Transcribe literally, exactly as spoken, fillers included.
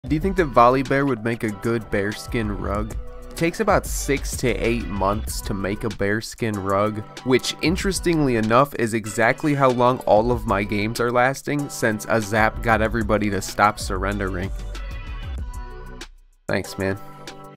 Do you think that volibear would make a good bearskin rug? It takes about six to eight months to make a bearskin rug, which interestingly enough is exactly how long all of my games are lasting since a zap got everybody to stop surrendering. Thanks, man.